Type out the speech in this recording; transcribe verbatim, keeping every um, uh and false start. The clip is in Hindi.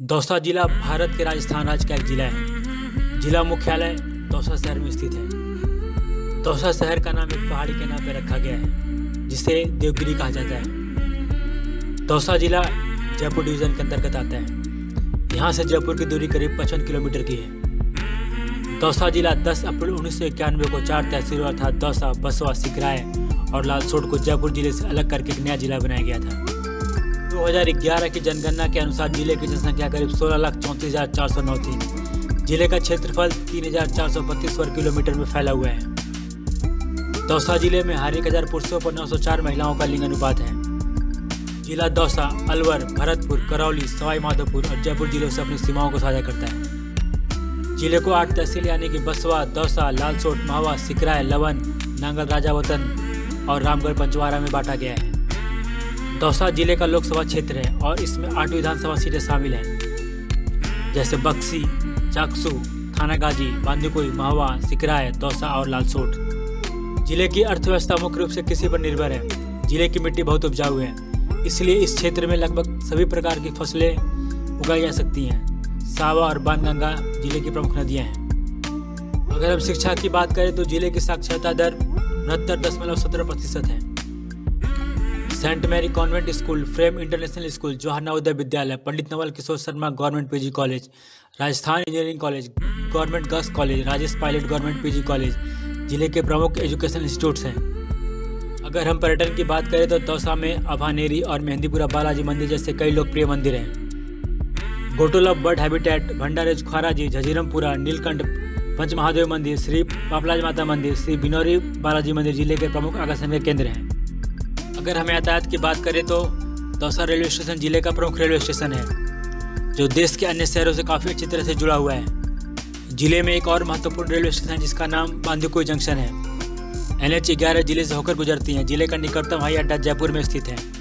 दौसा जिला भारत के राजस्थान राज्य का एक जिला है। जिला मुख्यालय दौसा शहर में स्थित है। दौसा शहर का नाम एक पहाड़ी के नाम पर रखा गया है जिसे देवगिरी कहा जाता है। दौसा जिला जयपुर डिवीजन के अंतर्गत आता है। यहाँ से जयपुर की दूरी करीब पचपन किलोमीटर की है। दौसा जिला दस अप्रैल उन्नीस सौ इक्यानवे को चार तहसीलों अर्थात दौसा, बसवा, सिकराय और लालसोट को जयपुर जिले से अलग करके एक नया जिला बनाया गया था। दो हज़ार ग्यारह की जनगणना के अनुसार जिले की जनसंख्या करीब सोलह लाख चौंतीस हजार चार सौ नौ थी। जिले का क्षेत्रफल तीन हजार चार सौ बत्तीस वर्ग किलोमीटर में फैला हुआ है। दौसा जिले में हर एक हजार पुरुषों पर नौ सौ चार महिलाओं का लिंग अनुपात है। जिला दौसा, अलवर, भरतपुर, करौली, सवाई माधोपुर और जयपुर जिलों से अपनी सीमाओं को साझा करता है। जिले को आठ तहसील यानी कि बसवा, दौसा, लालसोट, महुआ, सिकराय, लवन, नांगल, राजावतन और रामगढ़ पंचवारा में बांटा गया है। दौसा जिले का लोकसभा क्षेत्र है और इसमें आठ विधानसभा सीटें शामिल हैं, जैसे बक्सी, चाकसू, थानागाजी, बांदीकुई, महुआ, सिकराय, दौसा और लालसोट। जिले की अर्थव्यवस्था मुख्य रूप से कृषि पर निर्भर है। जिले की मिट्टी बहुत उपजाऊ है, इसलिए इस क्षेत्र में लगभग सभी प्रकार की फसलें उगाई जा सकती हैं। सावा और बाणगंगा जिले की प्रमुख नदियां हैं। अगर हम शिक्षा की बात करें तो जिले की साक्षरता दर उनहत्तर दशमलव सत्रह प्रतिशत है। Saint Mary convent school, frame international school, Jawahar Navodaya Vidyalaya, Pandit Naval Kishore Sharma government PG college, Rajasthan engineering college, government girls college, Rajesh Pilot government PG college जिले के प्रमुख एजुकेशन इंस्टीट्यूट्स हैं। अगर हम पर्यटन की बात करें तो दौसा में अभानेरी और मेहंदीपुरा बालाजी मंदिर जैसे कई लोकप्रिय मंदिर हैं। गोटोलव बर्ड हैबिटेट, भंडारेज, ख्वाराजी, झजीरमपुरा, नीलकंठ पंचमहादेव मंदिर, श्री पापलाज माता मंदिर, श्री बिनौरी बालाजी मंदिर जिले के प्रमुख आकर्षण के केंद्र हैं। अगर हम यातायात की बात करें तो दौसा रेलवे स्टेशन जिले का प्रमुख रेलवे स्टेशन है, जो देश के अन्य शहरों से काफ़ी अच्छी तरह से जुड़ा हुआ है। जिले में एक और महत्वपूर्ण रेलवे स्टेशन है जिसका नाम बांदीकुई जंक्शन है। एन एच ग्यारह जिले से होकर गुजरती है। जिले का निकटतम हवाई अड्डा जयपुर में स्थित है।